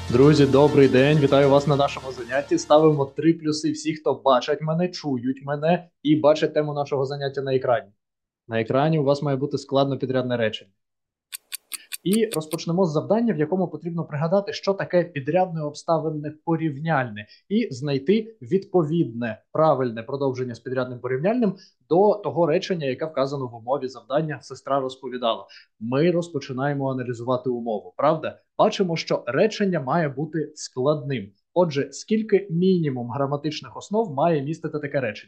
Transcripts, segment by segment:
Друзі, добрий день! Вітаю вас на нашому занятті. Ставимо 3 плюси всі, хто бачать мене, чують мене і бачать тему нашого заняття на екрані. На екрані у вас має бути складно підрядне речення. І розпочнемо з завдання, в якому потрібно пригадати, що таке підрядне обставинне порівняльне, і знайти відповідне правильне продовження з підрядним порівняльним до того речення, яке вказано в умові завдання сестра розповідала. Ми розпочинаємо аналізувати умову. Правда? Бачимо, що речення має бути складним. Отже, скільки мінімум граматичних основ має містити таке речення?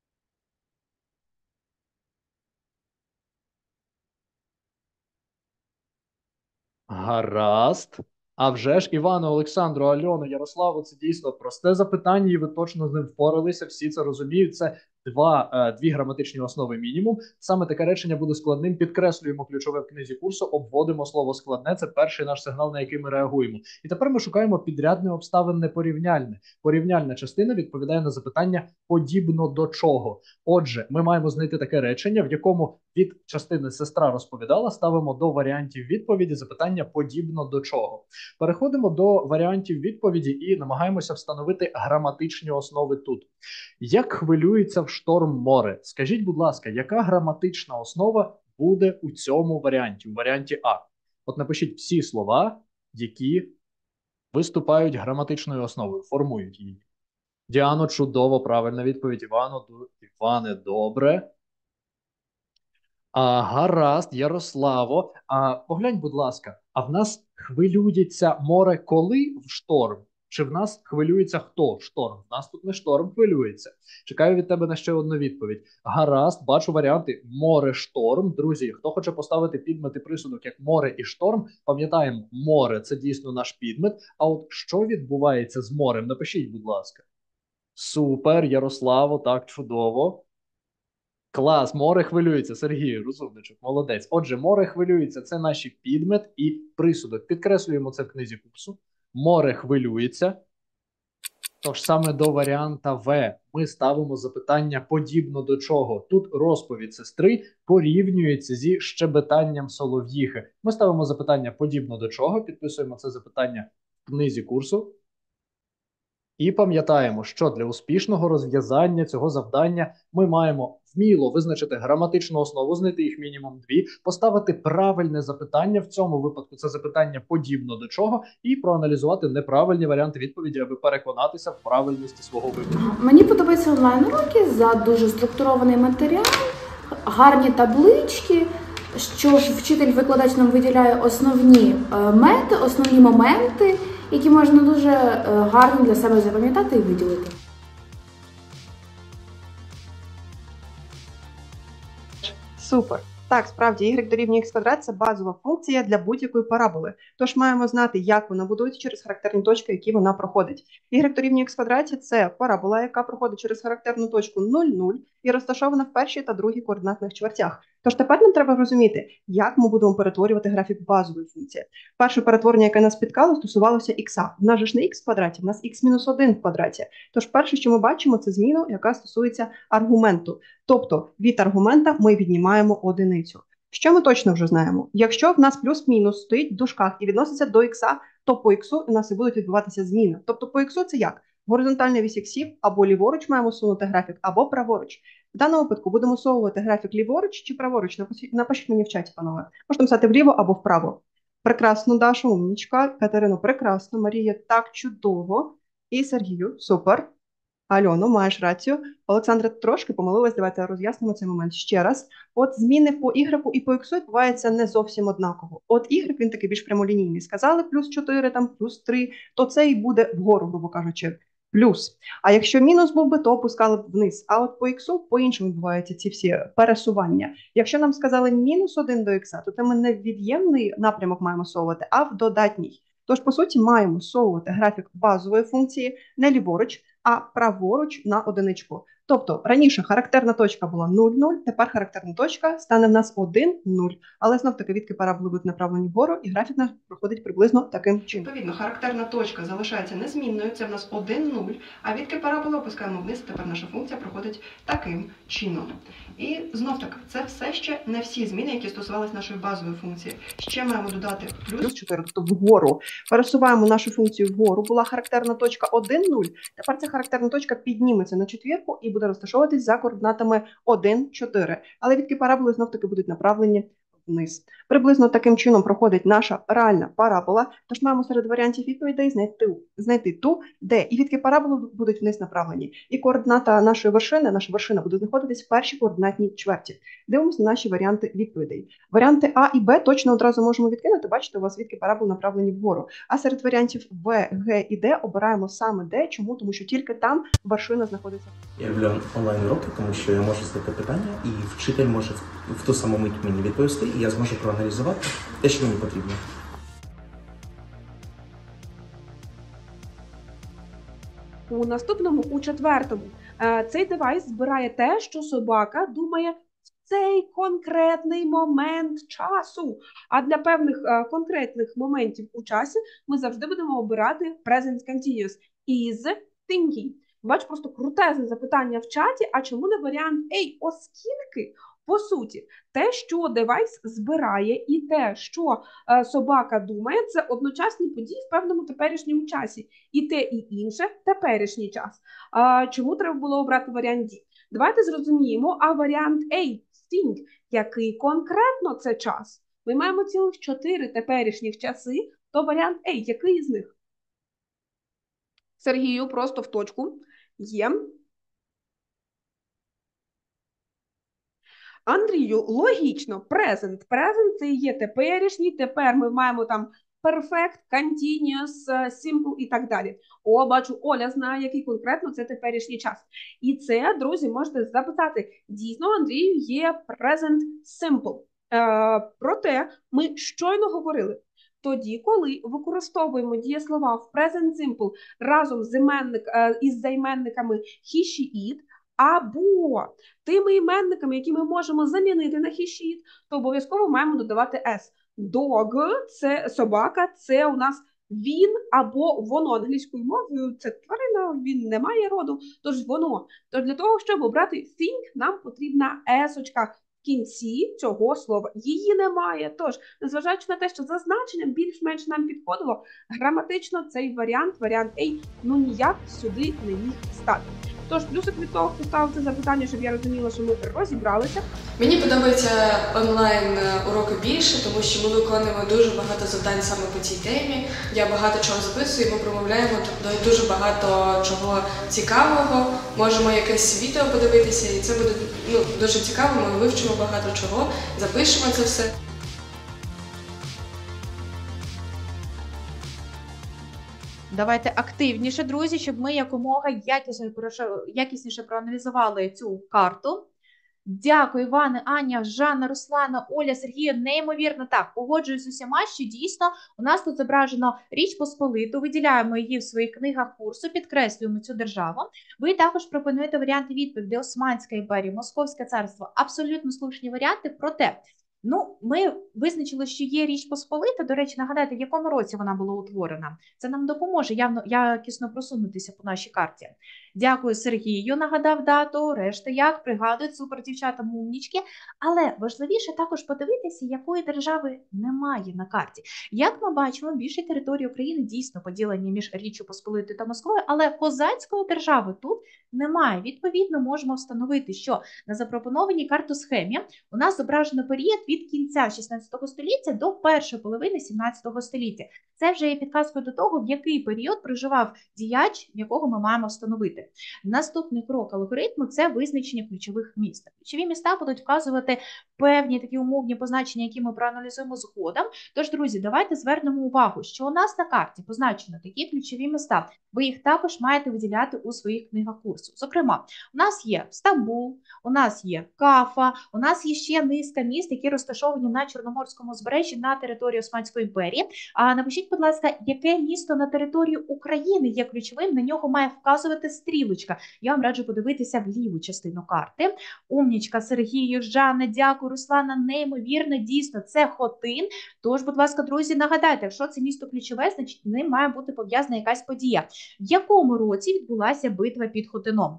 Гаразд. А вже ж, Івану, Олександру, Альону, Ярославу, це дійсно просте запитання, і ви точно з ним впоралися. Всі це розуміють. Це дві граматичні основи мінімум. Саме таке речення буде складним. Підкреслюємо ключове в книзі курсу, обводимо слово складне. Це перший наш сигнал, на який ми реагуємо. І тепер ми шукаємо підрядне обставинне порівняльне. Порівняльна частина відповідає на запитання подібно до чого. Отже, ми маємо знайти таке речення, в якому від частини сестра розповідала, ставимо до варіантів відповіді запитання подібно до чого. Переходимо до варіантів відповіді і намагаємося встановити граматичні основи тут. Як хвилюється в шторм море? Скажіть, будь ласка, яка граматична основа буде у цьому варіанті? У варіанті А. От напишіть всі слова, які виступають граматичною основою, формують її. Діано, чудово, правильна відповідь. Іване, добре. Гаразд, Ярославо. Поглянь, будь ласка, а в нас хвилюється море коли в шторм? Чи в нас хвилюється хто? Шторм. В нас тут не шторм хвилюється. Чекаю від тебе на ще одну відповідь. Гаразд, бачу варіанти море, шторм. Друзі, хто хоче поставити підмет і присудок як море і шторм, пам'ятаємо, море це дійсно наш підмет. А от що відбувається з морем? Напишіть, будь ласка. Супер, Ярославо, так чудово. Клас, море хвилюється. Сергій, розумничок, молодець. Отже, море хвилюється це наші підмет і присудок. Підкреслюємо це в книзі курсу. Море хвилюється. Тож саме до варіанта В ми ставимо запитання подібно до чого. Тут розповідь сестри порівнюється зі щебетанням солов'їхи. Ми ставимо запитання подібно до чого, підписуємо це запитання в книзі курсу. І пам'ятаємо, що для успішного розв'язання цього завдання ми маємо вміло визначити граматичну основу, знайти їх мінімум дві, поставити правильне запитання, в цьому випадку це запитання подібно до чого, і проаналізувати неправильні варіанти відповіді, аби переконатися в правильності свого вибору. Мені подобаються онлайн-уроки за дуже структурований матеріал, гарні таблички, що ж вчитель-викладач нам виділяє основні мети, основні моменти, які можна дуже гарно для себе запам'ятати і виділити. Супер. Так, справді, y дорівнює х квадрат – це базова функція для будь-якої параболи. Тож маємо знати, як вона будується через характерні точки, які вона проходить. Y дорівнює х квадраті – це парабола, яка проходить через характерну точку 0,0 і розташована в першій та другій координатних чвертях. Тож тепер нам треба розуміти, як ми будемо перетворювати графік базової функції. Перше перетворення, яке нас спіткало, стосувалося х. В нас же ж не х в квадраті, в нас х-1 в квадраті. Тож перше, що ми бачимо, це зміну, яка стосується аргументу. Тобто від аргумента ми віднімаємо одиницю. Що ми точно вже знаємо? Якщо в нас плюс-мінус стоїть в дужках і відноситься до х, то по х у нас і будуть відбуватися зміни. Тобто по х це як? Горизонтальна вісь іксів або ліворуч маємо сунути графік, або праворуч. В даному випадку будемо сувувати графік ліворуч чи праворуч. Напишіть мені в чаті, панове. Можна писати вліво або вправо. Прекрасно, Даша, умнічка. Катерино, прекрасно. Марія, так чудово. І Сергію, супер. Альоно, маєш рацію. Олександра трошки помилилась, давайте роз'яснимо цей момент ще раз. От зміни по y і по x відбуваються не зовсім однаково. От y, він такий більш прямолінійний. Сказали плюс 4, там плюс 3, то це і буде вгору, грубо кажучи, плюс. А якщо мінус був би, то опускали б вниз. А от по x по-іншому відбуваються ці всі пересування. Якщо нам сказали мінус 1 до x, то це ми не в від'ємний напрямок маємо совувати, а в додатній. Тож, по суті, маємо совувати графік базової функції не ліворуч, а праворуч на одиничку. Тобто раніше характерна точка була 0,0, тепер характерна точка стане в нас 1,0. Але знов-таки відки параболи будуть направлені вгору, і графік наш проходить приблизно таким чином. Відповідно, характерна точка залишається незмінною, це в нас 1,0, а відки параболи опускаємо вниз, тепер наша функція проходить таким чином. І знов-таки, це все ще не всі зміни, які стосувалися нашої базової функції. Ще маємо додати плюс 4, тобто вгору. Пересуваємо нашу функцію вгору, була характерна точка 1,0, тепер ця характерна точка підніметься на четвірку і буде розташовуватись за координатами 1, 4. Але відки параболи знов-таки будуть направлені вниз. Приблизно таким чином проходить наша реальна парабола, тож маємо серед варіантів відповідей знайти ту, де і відки параболи будуть вниз направлені. І координата нашої вершини, наша вершина буде знаходитись в першій координатній чверті. Дивимося на наші варіанти відповідей. Варіанти А і Б точно одразу можемо відкинути, бачите, у вас відки парабол направлені вгору. А серед варіантів В, Г і Д обираємо саме Д. Чому? Тому що тільки там вершина знаходиться. Я люблю онлайн-уроки, тому що я можу задати питання, і вчитель може в ту саму мить мені відповісти, і я зможу проаналізувати те, що мені потрібно. У наступному, у четвертому, цей девайс збирає те, що собака думає в цей конкретний момент часу. А для певних конкретних моментів у часі ми завжди будемо обирати present continuous is thinking. Бач, просто крутезне запитання в чаті, а чому не варіант A? Оскільки, по суті, те, що девайс збирає, і те, що собака думає, це одночасні події в певному теперішньому часі. І те, і інше – теперішній час. Чому треба було обрати варіант D? Давайте зрозуміємо, а варіант A – think, який конкретно це час? Ми маємо цілих 4 теперішніх часи, то варіант A – який із них? Сергію, просто в точку. Є. Андрію, логічно, present. Present – це є теперішній, тепер ми маємо там perfect, continuous, simple і так далі. О, бачу, Оля знає, який конкретно це теперішній час. І це, друзі, можете запитати. Дійсно, Андрію є present simple. Проте ми щойно говорили, тоді, коли використовуємо дієслова в present simple разом із займенниками he, she, it, або тими іменниками, які ми можемо замінити на he, she, it, то обов'язково маємо додавати s. Dog – це собака, це у нас він або воно. Англійською мовою це тварина, він не має роду, тож воно. Тож для того, щоб обрати think, нам потрібна s-очка в кінці цього слова. Її немає. Тож, незважаючи на те, що за значенням більш-менш нам підходило, граматично цей варіант A, ну ніяк сюди не міг стати. Тож, плюсик від того, хто ставив це запитання, щоб я розуміла, що ми розібралися. Мені подобаються онлайн-уроки більше, тому що ми виконуємо дуже багато завдань саме по цій темі. Я багато чого записую, ми промовляємо дуже багато чого цікавого. Можемо якесь відео подивитися, і це буде дуже цікаво, ми вивчимо багато чого, запишемо це все. Давайте активніше, друзі, щоб ми якомога якісніше проаналізували цю карту. Дякую, Іване, Аня, Жанна, Руслана, Оля, Сергію. Неймовірно так, погоджуюсь з усіма, що дійсно у нас тут зображено Річ Посполиту, виділяємо її в своїх книгах курсу, підкреслюємо цю державу. Ви також пропонуєте варіанти відповіді: Османська імперія, Московське царство. Абсолютно слушні варіанти, проте ми визначили, що є Річ Посполита. До речі, нагадайте, в якому році вона була утворена. Це нам допоможе якісно просунутися по нашій карті. Дякую Сергію, нагадав дату, решта як, пригадують, супер, дівчата, умнічки. Але важливіше також подивитися, якої держави немає на карті. Як ми бачимо, більші території України дійсно поділені між Річчю Посполитою та Москвою, але козацької держави тут немає. Відповідно, можемо встановити, що на запропонованій картосхемі у нас зображено період від кінця 16 століття до першої половини 17 століття. Це вже є підказкою до того, в який період проживав діяч, якого ми маємо встановити. Наступний крок алгоритму – це визначення ключових міст. Ключові міста будуть вказувати певні такі умовні позначення, які ми проаналізуємо згодом. Тож, друзі, давайте звернемо увагу, що у нас на карті позначено такі ключові міста. Ви їх також маєте виділяти у своїх книгах курсу. Зокрема, у нас є Стамбул, у нас є Кафа, у нас є ще низка міст, які розташовані на Чорноморському узбережжі на території Османської імперії. Напишіть, будь ласка, яке місто на території України є ключовим, на нього має вказувати стрілка. стрілочка. Я вам раджу подивитися в ліву частину карти. Умнічка, Сергію, Жанна, дякую, Руслана, неймовірно, дійсно, це Хотин. Тож, будь ласка, друзі, нагадайте, якщо це місто ключове, значить з ним має бути пов'язана якась подія. В якому році відбулася битва під Хотином?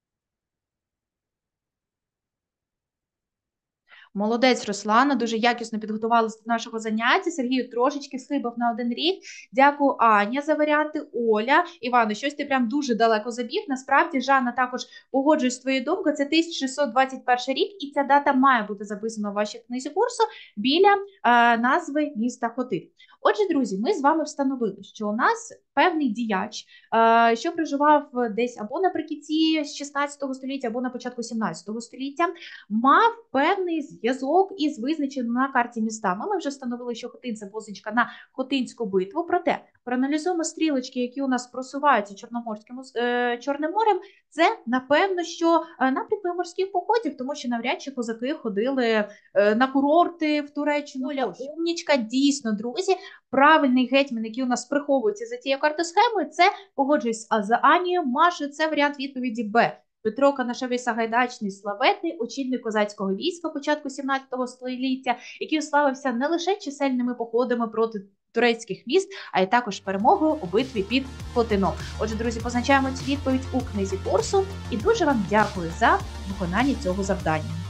Молодець, Руслана, дуже якісно підготувалася до нашого заняття. Сергію трошечки схибав на 1 рік. Дякую, Аня, за варіанти. Оля, Івано, щось ти прям дуже далеко забіг. Насправді, Жанна, також погоджуюсь з твоєю думкою, це 1621 рік, і ця дата має бути записана в вашій книзі курсу біля назви міста Хотин. Отже, друзі, ми з вами встановили, що у нас певний діяч, що проживав десь або наприкінці 16 століття, або на початку 17 століття, мав певний зв'язок із визначеними на карті містами. Ми вже встановили, що Хотин – це позначка на Хотинську битву. Проте проаналізуємо стрілочки, які у нас просуваються Чорним морем. Це, напевно, що напрямки морських походів, тому що навряд чи козаки ходили на курорти в Туреччину. Оля, умнічка, дійсно, друзі, правильний гетьман, який у нас приховується за тією картосхемою, це, погоджуюсь за Анією, Машою, це варіант відповіді Б. Петро Канашевий Сагайдачний, славетний очільник козацького війська початку 17 століття, який уславився не лише чисельними походами проти турецьких міст, а й також перемогою у битві під Хотином. Отже, друзі, позначаємо цю відповідь у книзі курсу і дуже вам дякую за виконання цього завдання.